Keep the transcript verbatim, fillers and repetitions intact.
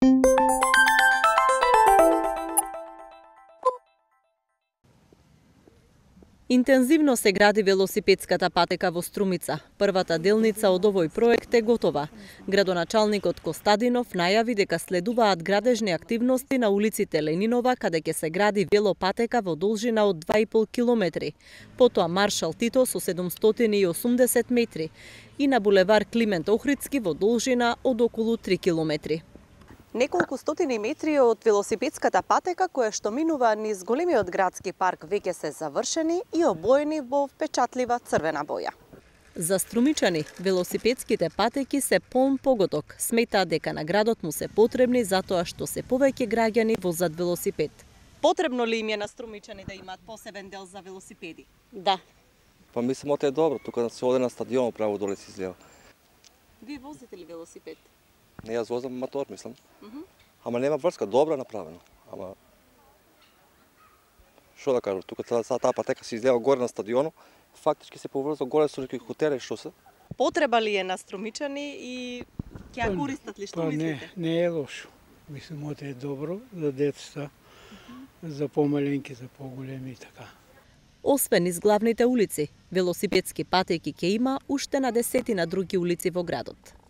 Интензивно се гради велосипедската патека во Струмица. Првата делница од овој проект е готова. Градоначалникот Костадинов најави дека следуваат градежни активности на улиците Ленинова, каде ќе се гради велопатека во должина од два и пол километри, потоа Маршал Тито со седумстотини и осумдесет метри и на булевар Климент Охридски во должина од околу три километри. Неколку стотини метри од велосипедската патека која што минува низ големиот градски парк веќе се завршени и обоени во впечатлива црвена боја. За струмичани, велосипедските патеки се полн погодок. Сметаат дека на градот му се потребни затоа што се повеќе граѓани возат велосипед. Потребно ли им е на струмичани да имаат посебен дел за велосипеди? Да. Па мислам оте е добро, тука се оде на стадион право доле се излева. Вие возите ли велосипед? Не, јас возам мотор, мислам. Uh -huh. Ама нема врска, добро направено. Ама што да кажам, тука таа таа патека се излева горе на стадионот, фактички се поврзува горе со некои хотели што се. Потреба ли е на струмичани и ќе ја користат ли, што па, мислите? Не, не е лошо. Мислам, оте е добро за децата, uh -huh. за помаленки, за поголеми и така. Освен из главните улици, велосипедски патеки ќе има уште на десетина други улици во градот.